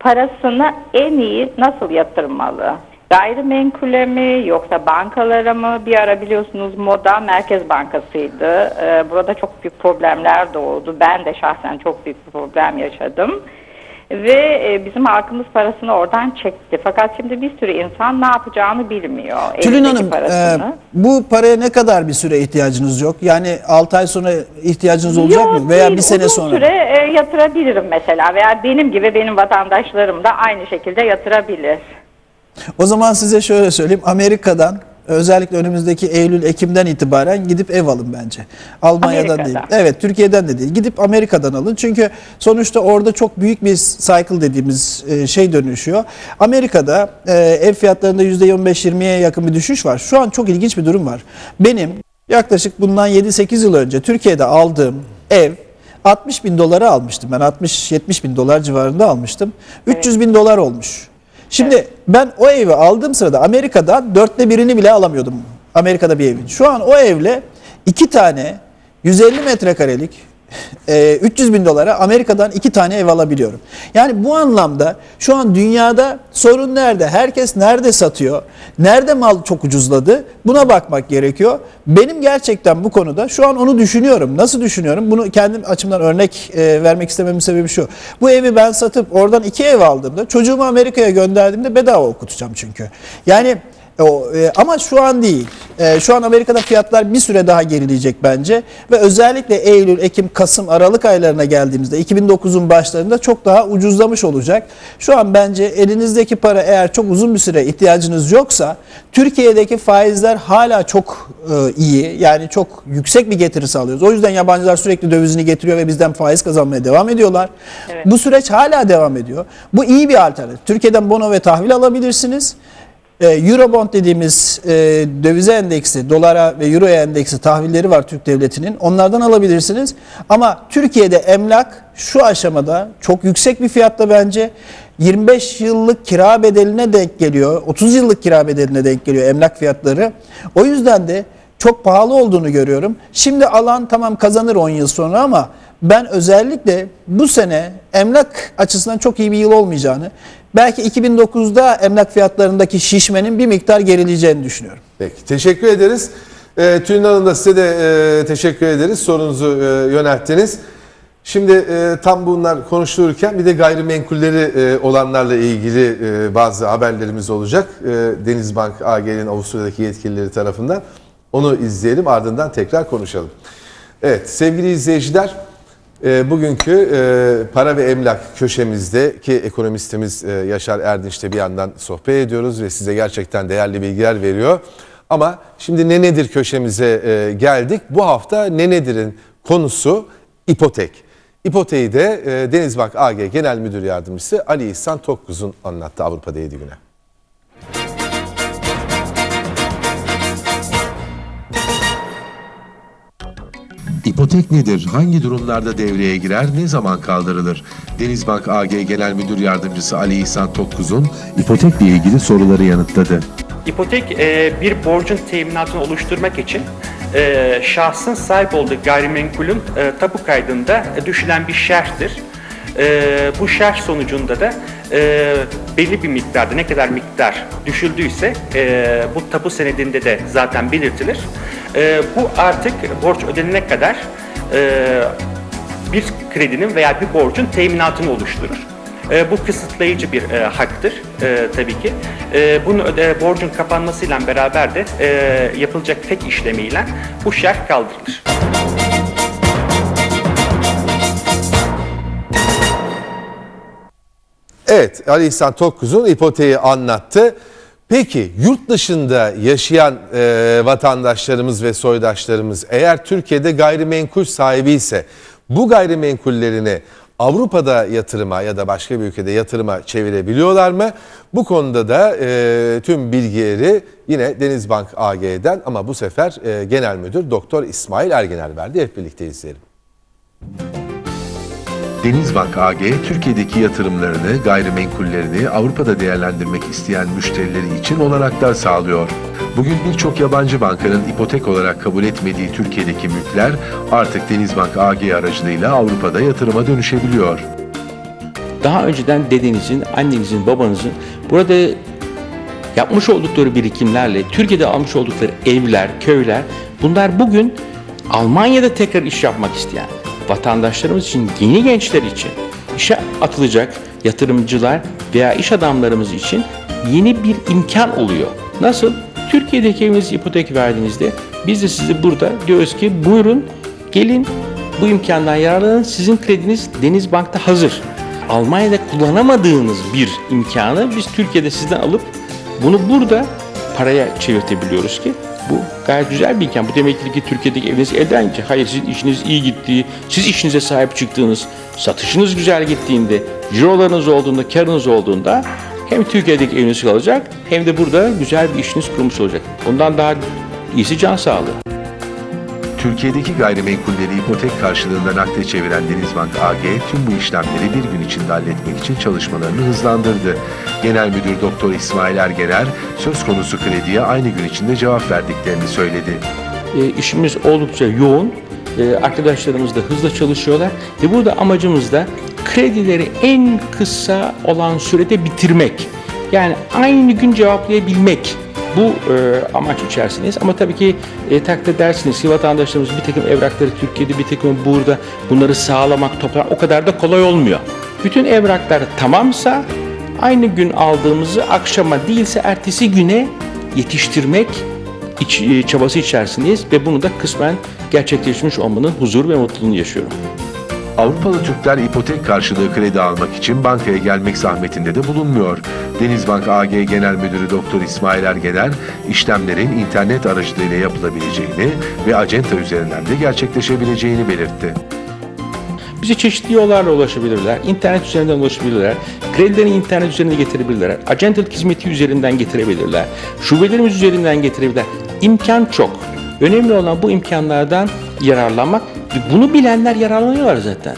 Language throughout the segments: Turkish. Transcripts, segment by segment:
parasını en iyi nasıl yatırmalı? Gayrimenkule mi yoksa bankalara mı? Bir ara biliyorsunuz moda Merkez Bankası'ydı. Burada çok büyük problemler doğdu. Ben de şahsen çok büyük bir problem yaşadım. Ve bizim halkımız parasını oradan çekti. Fakat şimdi bir sürü insan ne yapacağını bilmiyor. Tülin Hanım, bu paraya ne kadar bir süre ihtiyacınız yok? Yani 6 ay sonra ihtiyacınız olacak mı? Veya bir sene sonra? Uzun süre yatırabilirim mesela. Veya benim gibi benim vatandaşlarım da aynı şekilde yatırabilir. O zaman size şöyle söyleyeyim. Amerika'dan özellikle önümüzdeki Eylül-Ekim'den itibaren gidip ev alın bence. Almanya'dan değil. Evet, Türkiye'den de değil. Gidip Amerika'dan alın. Çünkü sonuçta orada çok büyük bir cycle dediğimiz şey dönüşüyor. Amerika'da ev fiyatlarında %15-20'ye yakın bir düşüş var. Şu an çok ilginç bir durum var. Benim yaklaşık bundan 7-8 yıl önce Türkiye'de aldığım ev 60 bin dolara almıştım. Ben 60-70 bin dolar civarında almıştım. 300 bin dolar olmuş. Şimdi ben o evi aldığım sırada Amerika'da 1/4'ünü bile alamıyordum. Amerika'da bir evin. Şu an o evle 2 tane 150 metrekarelik 300 bin dolara Amerika'dan 2 tane ev alabiliyorum. Yani bu anlamda şu an dünyada sorun nerede? Herkes nerede satıyor? Nerede mal çok ucuzladı? Buna bakmak gerekiyor. Benim gerçekten bu konuda şu an onu düşünüyorum. Nasıl düşünüyorum? Bunu kendim açımdan örnek vermek istememin sebebi şu. Bu evi ben satıp oradan 2 ev aldığımda çocuğumu Amerika'ya gönderdiğimde bedava okutacağım çünkü. Yani ama şu an değil. Şu an Amerika'da fiyatlar bir süre daha gerileyecek bence ve özellikle Eylül, Ekim, Kasım, Aralık aylarına geldiğimizde 2009'un başlarında çok daha ucuzlamış olacak. Şu an bence elinizdeki para eğer çok uzun bir süre ihtiyacınız yoksa Türkiye'deki faizler hala çok iyi, yani çok yüksek bir getiri sağlıyoruz. O yüzden yabancılar sürekli dövizini getiriyor ve bizden faiz kazanmaya devam ediyorlar. Evet. Bu süreç hala devam ediyor. Bu iyi bir alternatif. Türkiye'den bono ve tahvil alabilirsiniz. Eurobond dediğimiz dövize endeksi, dolara ve euroya endeksi tahvilleri var Türk Devleti'nin. Onlardan alabilirsiniz. Ama Türkiye'de emlak şu aşamada çok yüksek bir fiyatta bence. 25 yıllık kira bedeline denk geliyor. 30 yıllık kira bedeline denk geliyor emlak fiyatları. O yüzden de çok pahalı olduğunu görüyorum. Şimdi alan tamam kazanır 10 yıl sonra ama ben özellikle bu sene emlak açısından çok iyi bir yıl olmayacağını, belki 2009'da emlak fiyatlarındaki şişmenin bir miktar gerileyeceğini düşünüyorum. Peki, teşekkür ederiz. Tülin Hanım da size de teşekkür ederiz. Sorunuzu yönelttiniz. Şimdi tam bunlar konuşulurken bir de gayrimenkulleri olanlarla ilgili bazı haberlerimiz olacak. Denizbank AG'nin Avusturya'daki yetkilileri tarafından. Onu izleyelim, ardından tekrar konuşalım. Evet sevgili izleyiciler, bugünkü para ve emlak köşemizdeki ekonomistimiz Yaşar Erdinç'le bir yandan sohbet ediyoruz ve size gerçekten değerli bilgiler veriyor. Ama şimdi ne nedir köşemize geldik. Bu hafta ne nedir'in konusu ipotek. İpoteği de Denizbank AG Genel Müdür Yardımcısı Ali İhsan Tokkuz'un anlattı Avrupa'da 7 güne. İpotek nedir? Hangi durumlarda devreye girer? Ne zaman kaldırılır? Denizbank AG Genel Müdür Yardımcısı Ali İhsan Tokkuz'un ipotekle ilgili soruları yanıtladı. İpotek bir borcun teminatını oluşturmak için şahsın sahip olduğu gayrimenkulün tapu kaydında düşülen bir şerhtir. Bu şerh sonucunda da belli bir miktarda ne kadar miktar düşüldüyse bu tapu senedinde de zaten belirtilir. Bu artık borç ödenene kadar bir kredinin veya bir borcun teminatını oluşturur. Bu kısıtlayıcı bir haktır tabii ki. Bunu borcun kapanmasıyla beraber de yapılacak FEK işlemiyle bu şerh kaldırılır. Evet, Ali İhsan Tokkuz'un ipoteği anlattı. Peki yurt dışında yaşayan vatandaşlarımız ve soydaşlarımız eğer Türkiye'de gayrimenkul sahibi ise bu gayrimenkullerini Avrupa'da yatırıma ya da başka bir ülkede yatırıma çevirebiliyorlar mı? Bu konuda da tüm bilgileri yine Denizbank AG'den ama bu sefer Genel Müdür Doktor İsmail Ergener verdi. Hep birlikte izleyelim. Denizbank AG, Türkiye'deki yatırımlarını, gayrimenkullerini Avrupa'da değerlendirmek isteyen müşterileri için olanaklar sağlıyor. Bugün birçok yabancı bankanın ipotek olarak kabul etmediği Türkiye'deki mülkler artık Denizbank AG aracılığıyla Avrupa'da yatırıma dönüşebiliyor. daha önceden dedenizin, annenizin, babanızın burada yapmış oldukları birikimlerle, Türkiye'de almış oldukları evler, köyler, bunlar bugün Almanya'da tekrar iş yapmak isteyen vatandaşlarımız için, yeni gençler için, işe atılacak yatırımcılar veya iş adamlarımız için yeni bir imkan oluyor. Nasıl? Türkiye'deki evinizi ipotek verdiğinizde biz de size burada diyoruz ki buyurun gelin bu imkandan yararlanın, sizin krediniz Denizbank'ta hazır. Almanya'da kullanamadığınız bir imkanı biz Türkiye'de sizden alıp bunu burada paraya çevirtebiliyoruz ki bu gayet güzel bir imkan. Bu demek ki Türkiye'deki eviniz elden gidecek. Hayır, sizin işiniz iyi gittiği, siz işinize sahip çıktığınız, satışınız güzel gittiğinde, cirolarınız olduğunda, karınız olduğunda hem Türkiye'deki eviniz kalacak hem de burada güzel bir işiniz kurulmuş olacak. Bundan daha iyisi can sağlığı. Türkiye'deki gayrimenkulleri ipotek karşılığında nakde çeviren Denizbank AG tüm bu işlemleri bir gün içinde halletmek için çalışmalarını hızlandırdı. Genel Müdür Doktor İsmail Ergener söz konusu krediye aynı gün içinde cevap verdiklerini söyledi. İşimiz oldukça yoğun. Arkadaşlarımız da hızla çalışıyorlar ve burada amacımız da kredileri en kısa olan sürede bitirmek. Yani aynı gün cevaplayabilmek. Bu amaç içerisindeyiz. Ama tabii ki takdir edersiniz ki vatandaşlarımız bir takım evrakları Türkiye'de, bir takım burada, bunları sağlamak, toplamak o kadar da kolay olmuyor. Bütün evraklar tamamsa aynı gün aldığımızı akşama değilse ertesi güne yetiştirmek çabası içerisindeyiz ve bunu da kısmen gerçekleşmiş olmanın huzur ve mutluluğunu yaşıyorum. Avrupalı Türkler ipotek karşılığı kredi almak için bankaya gelmek zahmetinde de bulunmuyor. Denizbank AG Genel Müdürü Doktor İsmail Ergener, işlemlerin internet aracılığıyla yapılabileceğini ve acenta üzerinden de gerçekleşebileceğini belirtti. Bize çeşitli yollarla ulaşabilirler, internet üzerinden ulaşabilirler, kredilerini internet üzerine getirebilirler, acentalık hizmeti üzerinden getirebilirler, şubelerimiz üzerinden getirebilirler. İmkan çok. Önemli olan bu imkanlardan yararlanmak. Bunu bilenler yararlanıyorlar zaten.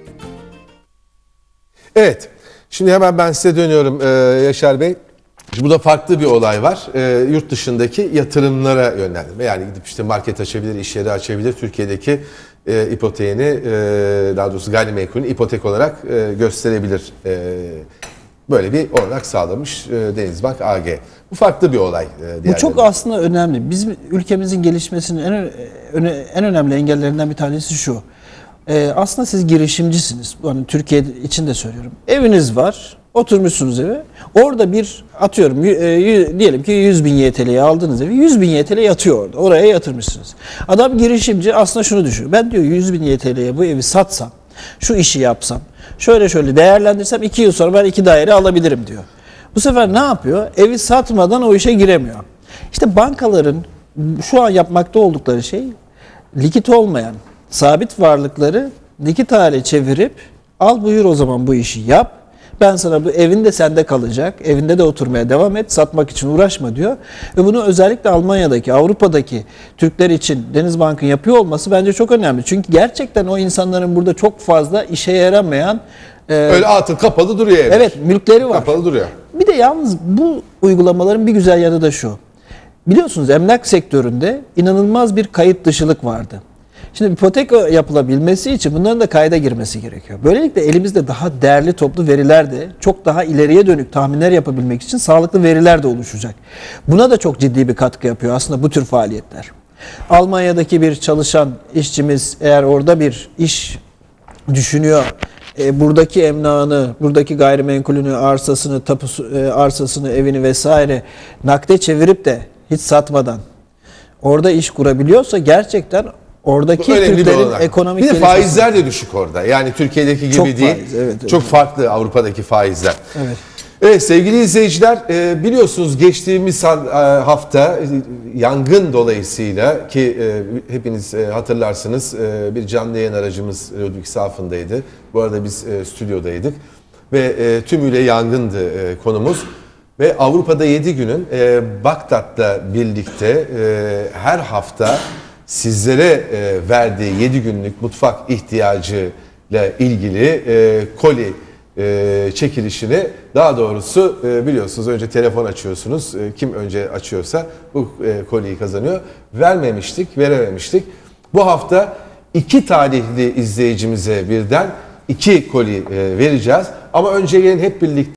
Evet. Şimdi hemen ben size dönüyorum Yaşar Bey. Şimdi burada farklı bir olay var. Yurt dışındaki yatırımlara yönlendirme. Yani gidip işte market açabilir, iş yeri açabilir. Türkiye'deki ipoteğini, daha doğrusu gayrimenkulünü ipotek olarak gösterebilir. Böyle bir olanak sağlamış Denizbank AG. Bu farklı bir olay. Bu çok aslında önemli. Bizim ülkemizin gelişmesinin en önemli engellerinden bir tanesi şu. Aslında siz girişimcisiniz. Yani Türkiye için de söylüyorum. Eviniz var. Oturmuşsunuz eve. Orada bir atıyorum diyelim ki 100.000 YTL'ye aldığınız evi 100.000 YTL yatıyor orada. Oraya yatırmışsınız. Adam girişimci aslında şunu düşünüyor. Ben diyor 100.000 YTL'ye bu evi satsam, şu işi yapsam, şöyle değerlendirsem 2 yıl sonra ben 2 daire alabilirim diyor. Bu sefer ne yapıyor? Evi satmadan o işe giremiyor. İşte bankaların şu an yapmakta oldukları şey likit olmayan sabit varlıkları likit hale çevirip al buyur o zaman bu işi yap. Ben sana bu evin de sende kalacak. Evinde de oturmaya devam et. Satmak için uğraşma diyor. Ve bunu özellikle Almanya'daki, Avrupa'daki Türkler için Denizbank'ın yapıyor olması bence çok önemli. Çünkü gerçekten o insanların burada çok fazla işe yaramayan öyle atıl kapalı duruyor evler. Evet, mülkleri var. Kapalı duruyor. Bir de yalnız bu uygulamaların bir güzel yanı da şu. Biliyorsunuz emlak sektöründe inanılmaz bir kayıt dışılık vardı. Şimdi ipotek yapılabilmesi için bunların da kayda girmesi gerekiyor. Böylelikle elimizde daha değerli toplu veriler de çok daha ileriye dönük tahminler yapabilmek için sağlıklı veriler de oluşacak. Buna da çok ciddi bir katkı yapıyor aslında bu tür faaliyetler. Almanya'daki bir çalışan işçimiz eğer orada bir iş düşünüyor, buradaki emlakını, buradaki gayrimenkulünü, arsasını, arsasını, evini vesaire nakde çevirip de hiç satmadan orada iş kurabiliyorsa gerçekten oradaki Türklerin ekonomik bir de faizler de düşük orada. Yani Türkiye'deki gibi çok değil. Faiz, evet. Çok farklı Avrupa'daki faizler. Evet. Evet sevgili izleyiciler biliyorsunuz geçtiğimiz hafta yangın dolayısıyla ki hepiniz hatırlarsınız bir canlı yayın aracımız Ludwigshafen'daydı. Bu arada biz stüdyodaydık ve tümüyle yangındı konumuz. Ve Avrupa'da 7 günün Bagdad'la birlikte her hafta sizlere verdiği 7 günlük mutfak ihtiyacıyla ilgili koli çekilişini, daha doğrusu biliyorsunuz önce telefon açıyorsunuz. Kim önce açıyorsa bu koliyi kazanıyor. Verememiştik. Bu hafta 2 talihli izleyicimize birden 2 koli vereceğiz. Ama önce gelin hep birlikte